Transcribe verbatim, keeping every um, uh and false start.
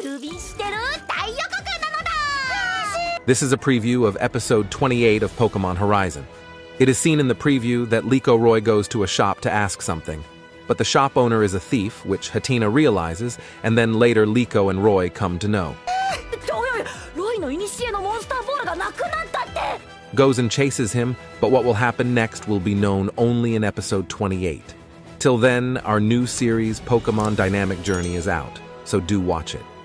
This is a preview of episode twenty-eight of Pokemon Horizon. It is seen in the preview that Liko Roy goes to a shop to ask something, but the shop owner is a thief, which Hatina realizes, and then later Liko and Roy come to know. Goes and chases him, but what will happen next will be known only in episode twenty-eight. Till then, our new series Pokemon Dynamic Journey is out, so do watch it.